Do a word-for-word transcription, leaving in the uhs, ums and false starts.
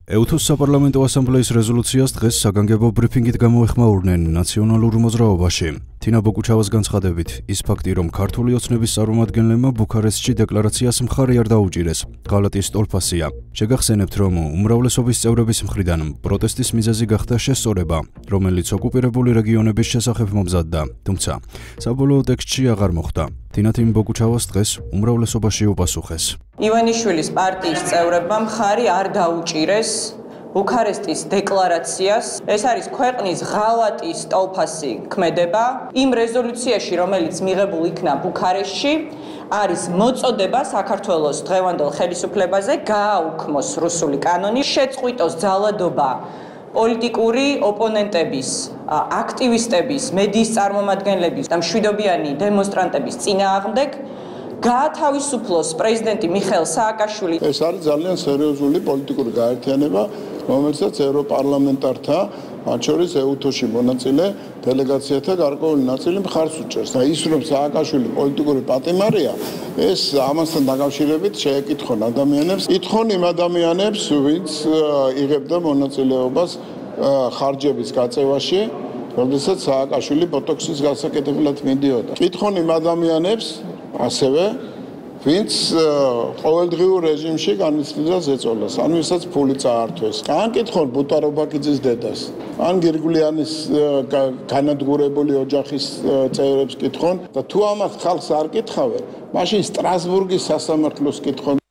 ეუთოს საპარლამენტო ასამბლეის რეზოლუციას დღეს საგანგებო ბრიფინგით გამოეხმაურნენ ნაციონალურ მოძრაობაში. თინა ბოკუჩავას განცხადებით, ის ფაქტი, რომ ქართული ოცნების წარმომადგენლებმა ბუქარესტში დეკლარაციას მხარი არ დაუჭირეს, ღალატის ტოლფასია. შეგახსენებთ, რომ უმრავლესობის წევრების მხრიდან პროტესტის მიზეზი გახდა შესწორება, რომელიც ოკუპირებული რეგიონების შესახებ მომზადდა, თუმცა საბოლოო ტექსტში აღარ მოხვდა. თინათინ ბოკუჩავას დღეს უმრავლესობაში უპასუხეს. ივანიშვილის პარტიის წევრებმა მხარი არ დაუჭირეს ბუქარესტის დეკლარაციას. ეს არის ქვეყნის ღალატის ტოლფასი ქმედება. იმ რეზოლუციაში, რომელიც მიღებულ იქნა ბუქარესტში, არის მოწოდება საქართველოს დღევანდელ ხელისუფლებაზე გააუქმოს რუსული კანონი, შეწყვიტოს ძალადობა პოლიტიკური ოპონენტების, აქტივისტების, მედიის წარმომადგენლების და მშვიდობიანი დემონსტრანტების წინააღმდეგ, გაათავისუფლოს პრეზიდენტი მიხეილ სააკაშვილი. ეს არის ძალიან სერიოზული პოლიტიკური გაერთიანება, რომელსაც ევროპარლამენტართა, მათ შორის ეუთოში მონაწილე დელეგაციათა გარკვეული ნაწილი მხარს უჭერს. და ის, რომ სააკაშვილი პოლიტიკური პატიმარია, ეს ამასთან დაკავშირებით შეეკითხონ ადამიანებს, ითხოვენ იმ ადამიანებს, ვინც იღებდა მონაწილეობას ხარჯების გაწევაში, როდესაც სააკაშვილი ბოტოქსის გასაკეთებლად მიდიოდა. ითხოვენ იმ ადამიანებს, ასევე ვინც ყოველდღიურ რეჟიმში განიცდიდა ზეწოლას, ან ვისაც ფული წაართვეს. ან კითხონ ბუტარობაკიძის დედას, ან გირგვლიანის განადგურებული ოჯახის წევრებს კითხონ და თუ ამას ხალხს არ კითხავენ, მაშინ სტრასბურგის სასამართლოს კითხონ.